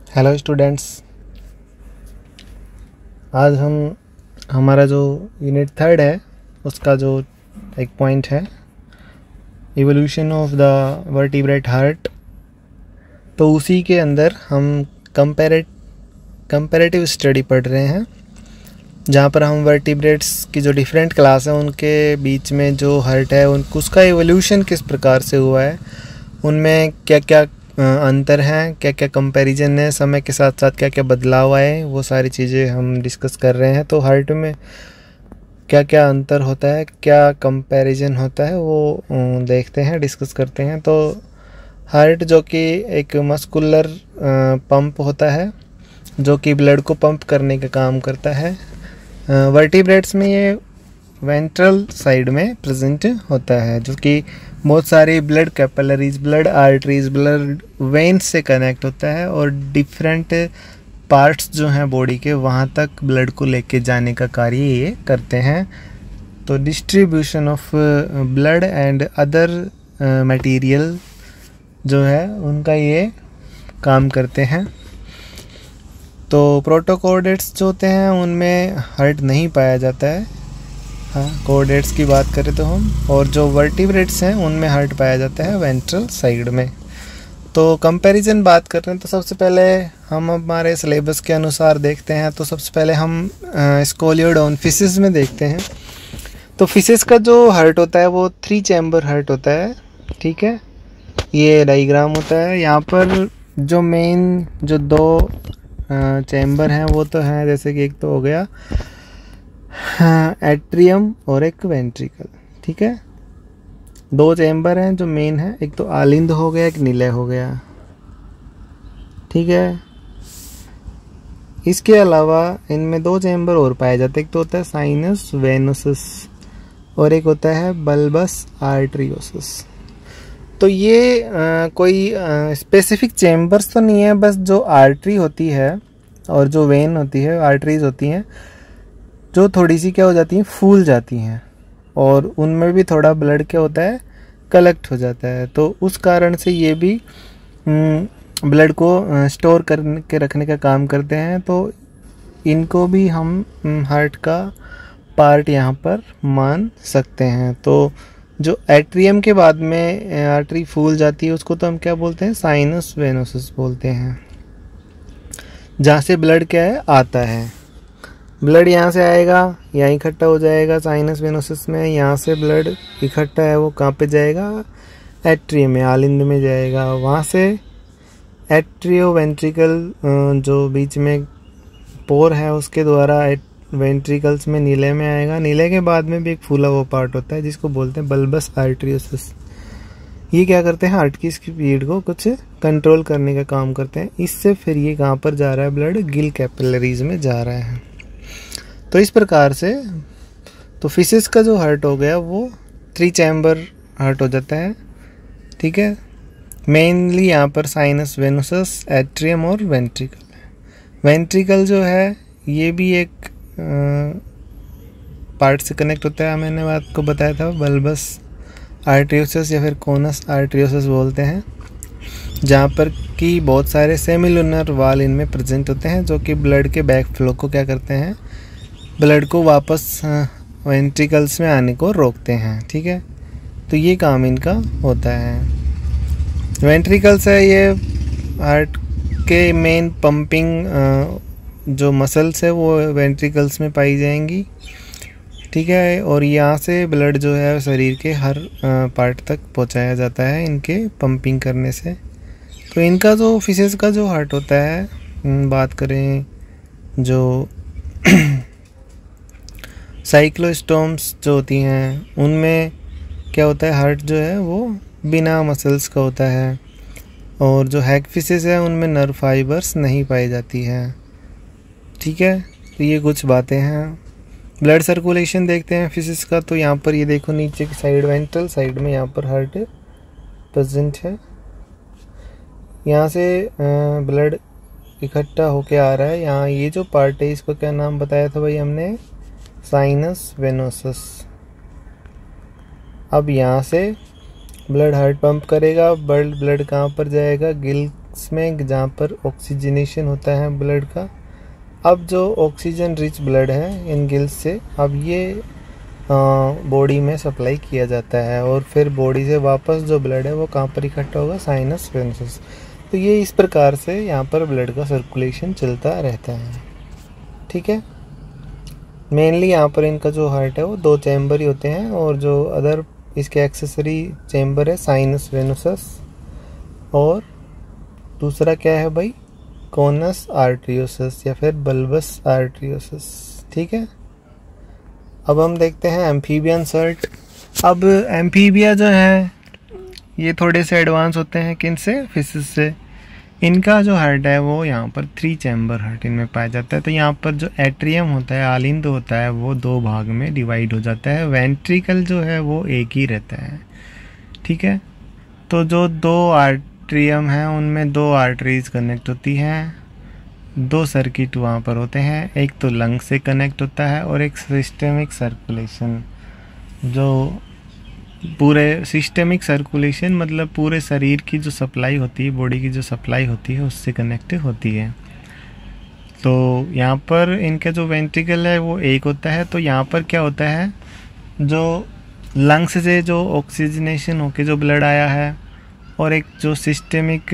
Hello students, आज हमारा जो यूनिट 3 है उसका जो एक पॉइंट है evolution of the vertebrate heart. तो उसी के अंदर हम कंपैरेटिव स्टडी पढ़ रहे हैं, जहाँ पर हम वर्टिब्रेट्स की जो डिफरेंट क्लास है उनके बीच में जो हार्ट है उसका इवोल्यूशन किस प्रकार से हुआ है, उनमें क्या क्या अंतर हैं, क्या क्या कंपैरिजन है, समय के साथ साथ क्या क्या बदलाव आए, वो सारी चीज़ें हम डिस्कस कर रहे हैं। तो हार्ट में क्या क्या अंतर होता है, क्या कंपैरिजन होता है, वो देखते हैं, डिस्कस करते हैं। तो हार्ट जो कि एक मस्कुलर पंप होता है जो कि ब्लड को पंप करने का काम करता है। वर्टिब्रेट्स में ये वेंट्रल साइड में प्रेजेंट होता है, जो कि बहुत सारी blood capillaries, blood arteries, blood veins से कनेक्ट होता है और डिफरेंट पार्ट्स जो हैं बॉडी के वहाँ तक ब्लड को लेके जाने का कार्य ये करते हैं। तो distribution of blood and other material जो है उनका ये काम करते हैं। तो प्रोटोकोर्डेट्स जो होते हैं उनमें हार्ट नहीं पाया जाता है, कोर्डेट्स की बात करें तो हम, और जो वर्टिब्रेट्स हैं उनमें हार्ट पाया जाता है वेंट्रल साइड में। तो कंपैरिजन बात कर रहे हैं तो सबसे पहले हम हमारे सिलेबस के अनुसार देखते हैं। तो सबसे पहले हम स्कोलियोडोन फिसिस में देखते हैं। तो फिसिस का जो हार्ट होता है वो 3 चैम्बर हार्ट होता है, ठीक है। ये डायग्राम होता है। यहाँ पर जो मेन जो 2 चैम्बर हैं वो तो हैं, जैसे कि एक तो हो गया एट्रियम और एक वेंट्रिकल, ठीक है। 2 चैम्बर हैं जो मेन है, एक तो आलिंद हो गया, एक निलय हो गया, ठीक है। इसके अलावा इनमें 2 चैम्बर और पाए जाते हैं, एक तो होता है साइनस वेनोसस और एक होता है बल्बस आर्टरियोसस। तो ये कोई स्पेसिफिक चैम्बर्स तो नहीं है, बस जो आर्टरी होती है और जो वेन होती है, आर्टरीज होती हैं जो थोड़ी सी क्या हो जाती हैं, फूल जाती हैं और उनमें भी थोड़ा ब्लड क्या होता है, कलेक्ट हो जाता है। तो उस कारण से ये भी ब्लड को स्टोर करके रखने का काम करते हैं। तो इनको भी हम हार्ट का पार्ट यहाँ पर मान सकते हैं। तो जो एट्रियम के बाद में आर्टरी फूल जाती है उसको तो हम क्या बोलते हैं, साइनस वेनोसस बोलते हैं, जहाँ से ब्लड क्या है आता है। ब्लड यहाँ से आएगा, यहाँ इकट्ठा हो जाएगा साइनस वेनोसिस में, यहाँ से ब्लड इकट्ठा है वो कहाँ पे जाएगा, एट्रियम में, आलिंद में जाएगा। वहाँ से एट्रियो वेंट्रिकल जो बीच में पोर है उसके द्वारा वेंट्रिकल्स में नीले में आएगा। नीले के बाद में भी एक फूला हुआ पार्ट होता है जिसको बोलते हैं बल्बस आर्टरियोसिस। ये क्या करते हैं, हार्ट की स्पीड को कुछ कंट्रोल करने का काम करते हैं। इससे फिर ये कहाँ पर जा रहा है, ब्लड गिल कैपिलरीज में जा रहा है। तो इस प्रकार से तो फिसिस का जो हार्ट हो गया वो 3 चैम्बर हार्ट हो जाता है, ठीक है। मेनली यहाँ पर साइनस वेनोसस, एट्रियम और वेंट्रिकल। वेंट्रिकल जो है ये भी एक पार्ट से कनेक्ट होता है, मैंने आपको बताया था, बल्बस आर्टरियोसस या फिर कोनस आर्टरियोसस बोलते हैं, जहाँ पर कि बहुत सारे सेमिलुनर वाल इनमें प्रेजेंट होते हैं जो कि ब्लड के बैक फ्लो को क्या करते हैं, ब्लड को वापस वेंट्रिकल्स में आने को रोकते हैं, ठीक है। तो ये काम इनका होता है। वेंट्रिकल्स है ये हार्ट के मेन पंपिंग जो मसल्स है वो वेंट्रिकल्स में पाई जाएंगी, ठीक है। और यहाँ से ब्लड जो है शरीर के हर पार्ट तक पहुँचाया जाता है इनके पंपिंग करने से। तो इनका जो फिसिस का जो हार्ट होता है, बात करें जो साइक्लोस्टोम्स जो होती हैं उनमें क्या होता है, हार्ट जो है वो बिना मसल्स का होता है। और जो हैगफिसिस है उनमें नर्व फाइबर्स नहीं पाई जाती है, ठीक है। तो ये कुछ बातें हैं। ब्लड सर्कुलेशन देखते हैं फिसिस का। तो यहाँ पर ये देखो नीचे की साइड, वेंट्रल साइड में यहाँ पर हार्ट प्रेजेंट है। यहाँ से ब्लड इकट्ठा होके आ रहा है। यहाँ ये जो पार्ट है इसको क्या नाम बताया था भाई हमने, साइनस वेनोसस। अब यहाँ से ब्लड हार्ट पंप करेगा, ब्लड कहाँ पर जाएगा, गिल में जहाँ पर ऑक्सीजनेशन होता है ब्लड का। अब जो ऑक्सीजन रिच ब्लड है इन गिल्स से अब ये बॉडी में सप्लाई किया जाता है और फिर बॉडी से वापस जो ब्लड है वो कहाँ पर इकट्ठा होगा, साइनस वेनस। तो ये इस प्रकार से यहाँ पर ब्लड का सर्कुलेशन चलता रहता है। ठीक है, मेनली यहाँ पर इनका जो हार्ट है वो 2 चैम्बर ही होते हैं और जो अदर इसके एक्सेसरी चैम्बर है साइनस वेनोसस और दूसरा क्या है भाई, कोनस आर्टरियोसस या फिर बल्बस आर्टरियोसस। ठीक है, अब हम देखते हैं एम्फीबियन सर्ट। अब एम्फीबिया जो है ये थोड़े से एडवांस होते हैं किनसे, फिशेस से। इनका जो हार्ट है वो यहाँ पर 3 चैम्बर हार्ट इनमें पाया जाता है। तो यहाँ पर जो एट्रियम होता है, आलिंद होता है, वो 2 भाग में डिवाइड हो जाता है। वेंट्रिकल जो है वो एक ही रहता है। ठीक है, तो जो 2 आर्ट्रियम हैं उनमें 2 आर्टरीज कनेक्ट होती हैं, 2 सर्किट वहाँ पर होते हैं। एक तो लंग से कनेक्ट होता है और एक सिस्टेमिक सर्कुलेशन। जो पूरे सिस्टेमिक सर्कुलेशन मतलब पूरे शरीर की जो सप्लाई होती है, बॉडी की जो सप्लाई होती है उससे कनेक्ट होती है। तो यहाँ पर इनका जो वेंट्रिकल है वो एक होता है। तो यहाँ पर क्या होता है, जो लंग्स से जो ऑक्सीजनेशन होके जो ब्लड आया है और एक जो सिस्टेमिक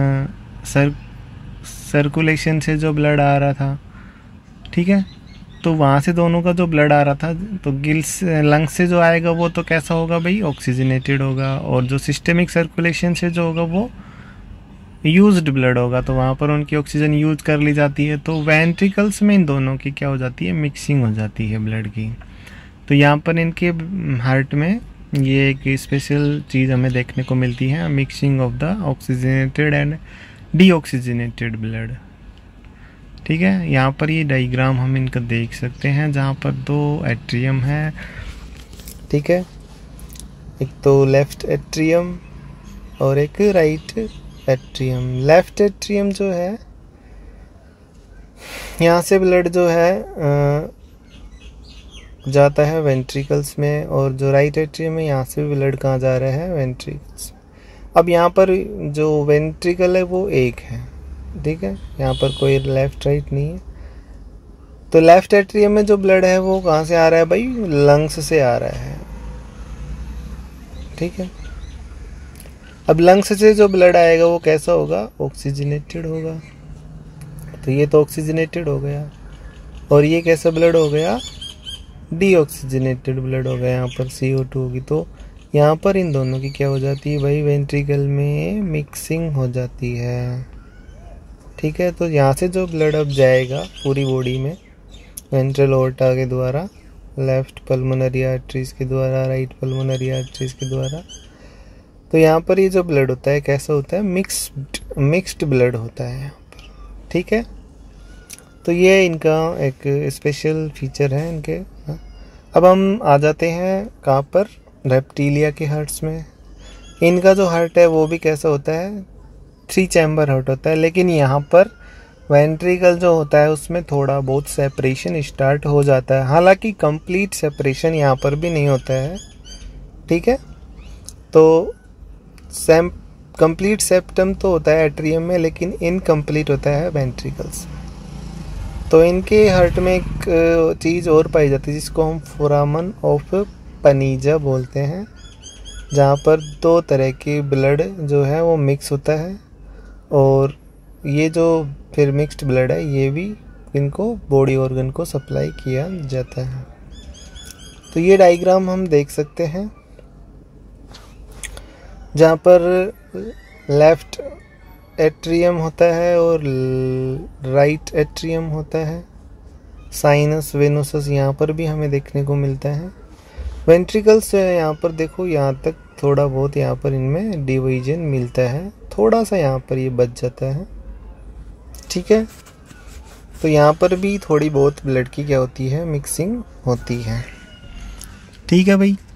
सर्कुलेशन से जो ब्लड आ रहा था, ठीक है, तो वहाँ से दोनों का जो ब्लड आ रहा था तो गिल्स लंग्स से जो आएगा वो तो कैसा होगा भाई, ऑक्सीजनेटेड होगा। और जो सिस्टेमिक सर्कुलेशन से जो होगा वो यूज्ड ब्लड होगा, तो वहाँ पर उनकी ऑक्सीजन यूज कर ली जाती है। तो वेंट्रिकल्स में इन दोनों की क्या हो जाती है, मिक्सिंग हो जाती है ब्लड की। तो यहाँ पर इनके हार्ट में ये एक स्पेशल चीज़ हमें देखने को मिलती है, mixing of the oxygenated and deoxygenated blood. ठीक है, यहाँ पर ये डायग्राम हम इनका देख सकते हैं जहाँ पर 2 एट्रियम है। ठीक है, एक तो लेफ्ट एट्रियम और एक राइट एट्रियम। लेफ्ट एट्रियम जो है यहाँ से ब्लड जो है जाता है वेंट्रिकल्स में और जो राइट एट्रियम है यहाँ से ब्लड कहाँ जा रहा है, वेंट्रिकल्स। अब यहाँ पर जो वेंट्रिकल है वो एक है। ठीक है, यहाँ पर कोई लेफ्ट राइट नहीं है। तो लेफ्ट एट्रियम में जो ब्लड है वो कहाँ से आ रहा है भाई, लंग्स से आ रहा है। ठीक है, अब लंग्स से जो ब्लड आएगा वो कैसा होगा, ऑक्सीजनेटेड होगा। तो ये तो ऑक्सीजनेटेड हो गया और ये कैसा ब्लड हो गया, डीऑक्सीजनेटेड ब्लड हो गया। यहाँ पर CO2 होगी तो यहाँ पर इन दोनों की क्या हो जाती है भाई, वेंट्रिकल में मिक्सिंग हो जाती है। ठीक है, तो यहाँ से जो ब्लड अब जाएगा पूरी बॉडी में वेंट्रल ओर्टा के द्वारा, लेफ्ट पल्मोनरी आर्टरीज के द्वारा, राइट पल्मोनरी आर्टरीज के द्वारा। तो यहाँ पर ये जो ब्लड होता है कैसा होता है, मिक्स्ड ब्लड होता है यहाँ पर। ठीक है, तो ये इनका एक स्पेशल फीचर है इनके। अब हम आ जाते हैं कहाँ पर, रेप्टिलिया के हार्ट्स में। इनका जो हार्ट है वो भी कैसा होता है, 3 चैम्बर हार्ट होता है। लेकिन यहाँ पर वेंट्रिकल जो होता है उसमें थोड़ा बहुत सेपरेशन स्टार्ट हो जाता है, हालांकि कंप्लीट सेपरेशन यहाँ पर भी नहीं होता है। ठीक है, तो कंप्लीट सेप्टम तो होता है एट्रियम में, लेकिन इनकम्प्लीट होता है वेंट्रिकल्स। तो इनके हार्ट में एक चीज़ और पाई जाती है जिसको हम फोरामन ऑफ पनीजा बोलते हैं, जहाँ पर 2 तरह की ब्लड जो है वो मिक्स होता है और ये जो फिर मिक्स्ड ब्लड है ये भी इनको बॉडी ऑर्गन को सप्लाई किया जाता है। तो ये डायग्राम हम देख सकते हैं जहाँ पर लेफ्ट एट्रियम होता है और राइट एट्रियम होता है। साइनस वेनोसस यहाँ पर भी हमें देखने को मिलता है। वेंट्रिकल्स यहाँ पर देखो, यहाँ तक थोड़ा बहुत यहाँ पर इनमें डिवीजन मिलता है, थोड़ा सा यहाँ पर ये बच जाता है। ठीक है, तो यहाँ पर भी थोड़ी बहुत ब्लड की क्या होती है, मिक्सिंग होती है। ठीक है भाई,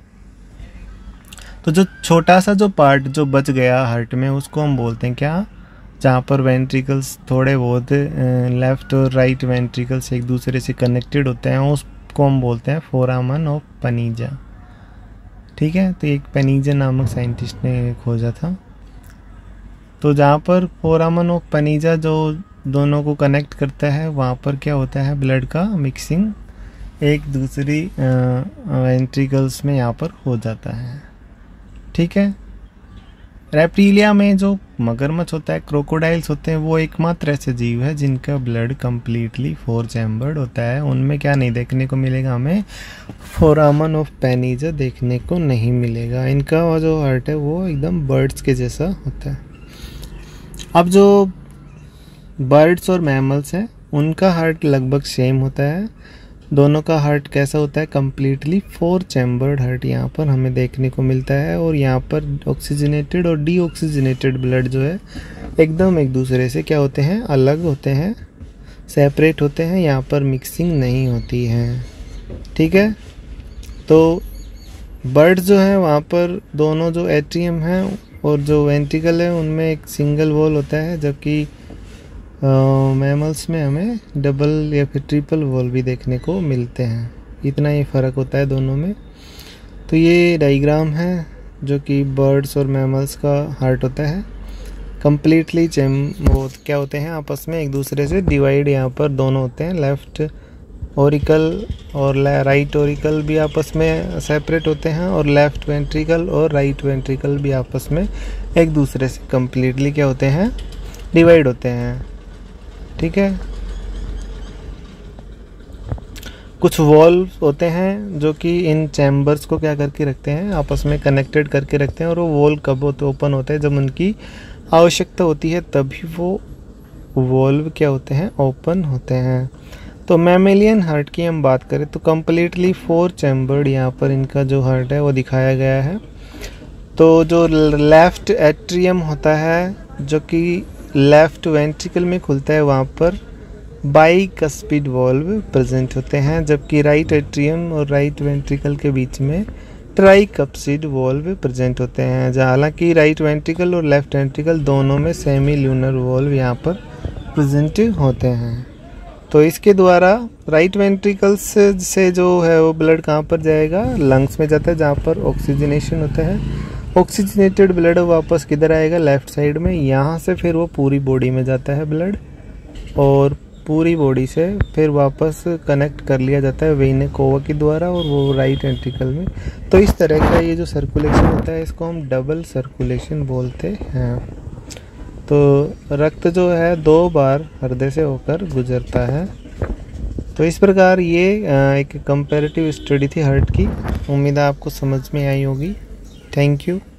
तो जो छोटा सा जो पार्ट जो बच गया हार्ट में उसको हम बोलते हैं क्या, जहाँ पर वेंट्रिकल्स थोड़े बहुत लेफ्ट और राइट वेंट्रिकल्स एक दूसरे से कनेक्टेड होते हैं, उसको हम बोलते हैं फोरामन ऑफ पनीजा। ठीक है, तो एक पेनीजा नामक साइंटिस्ट ने खोजा था। तो जहाँ पर फोरामन ऑफ पेनिजा जो दोनों को कनेक्ट करता है, वहाँ पर क्या होता है, ब्लड का मिक्सिंग एक दूसरी वेंट्रिकल्स में यहाँ पर हो जाता है। ठीक है। रेप्टिलिया में जो मगरमच्छ होता है, क्रोकोडाइल्स होते हैं, वो एकमात्र ऐसे जीव है जिनका ब्लड कम्प्लीटली 4 चैम्बर्ड होता है। उनमें क्या नहीं देखने को मिलेगा, हमें फोरामन ऑफ पेनिजा देखने को नहीं मिलेगा। इनका जो हार्ट है वो एकदम बर्ड्स के जैसा होता है। अब जो बर्ड्स और मैमल्स हैं उनका हार्ट लगभग सेम होता है। दोनों का हार्ट कैसा होता है, कम्प्लीटली 4 चैम्बर्ड हार्ट यहाँ पर हमें देखने को मिलता है। और यहाँ पर ऑक्सीजनेटेड और डीऑक्सीजनेटेड ब्लड जो है एकदम एक दूसरे से क्या होते हैं, अलग होते हैं, सेपरेट होते हैं। यहाँ पर मिक्सिंग नहीं होती है। ठीक है। तो बर्ड्स जो है वहाँ पर दोनों जो एट्रियम है और जो वेंट्रिकल है उनमें एक सिंगल वॉल होता है, जबकि मैमल्स में हमें डबल या फिर ट्रिपल वॉल भी देखने को मिलते हैं। इतना ही फ़र्क होता है दोनों में। तो ये डायग्राम है जो कि बर्ड्स और मैमल्स का हार्ट होता है। कम्प्लीटली वो क्या होते हैं, आपस में एक दूसरे से डिवाइड यहाँ पर दोनों होते हैं। लेफ़्ट ओरिकल और राइट ओरिकल भी आपस में सेपरेट होते हैं, और लेफ़्ट वेंट्रिकल और राइट वेंट्रिकल भी आपस में एक दूसरे से कम्प्लीटली क्या होते हैं, डिवाइड होते हैं। ठीक है। कुछ वॉल्व होते हैं जो कि इन चैम्बर्स को क्या करके रखते हैं, आपस में कनेक्टेड करके रखते हैं। और वो वॉल कब ओपन होते हैं, जब उनकी आवश्यकता होती है तभी वो वॉल्व क्या होते हैं, ओपन होते हैं। तो मैमेलियन हार्ट की हम बात करें तो कम्प्लीटली 4 चैम्बर्ड यहाँ पर इनका जो हार्ट है वो दिखाया गया है। तो जो लेफ़्ट एट्रियम होता है जो कि लेफ़्ट वेंट्रिकल में खुलता है, वहाँ पर बाइकस्पिड वॉल्व प्रेजेंट होते हैं, जबकि राइट एट्रियम और राइट वेंट्रिकल के बीच में ट्राइकप्सिड वॉल्व प्रेजेंट होते हैं। जहाँ हालांकि राइट वेंट्रिकल और लेफ़्ट वेंट्रिकल दोनों में सेमी ल्यूनर वॉल्व यहाँ पर प्रेजेंट होते हैं। तो इसके द्वारा राइट वेंट्रिकल से जो है वो ब्लड कहाँ पर जाएगा, लंग्स में जाता है, जहाँ पर ऑक्सीजनेशन होता है। ऑक्सीजनेटेड ब्लड वापस किधर आएगा, लेफ़्ट साइड में। यहाँ से फिर वो पूरी बॉडी में जाता है ब्लड, और पूरी बॉडी से फिर वापस कनेक्ट कर लिया जाता है वेना कोवा के द्वारा, और वो राइट वेंट्रिकल में। तो इस तरह का ये जो सर्कुलेशन होता है इसको हम डबल सर्कुलेशन बोलते हैं। तो रक्त जो है 2 बार हृदय से होकर गुजरता है। तो इस प्रकार ये एक कंपैरेटिव स्टडी थी हार्ट की। उम्मीद है आपको समझ में आई होगी। Thank you.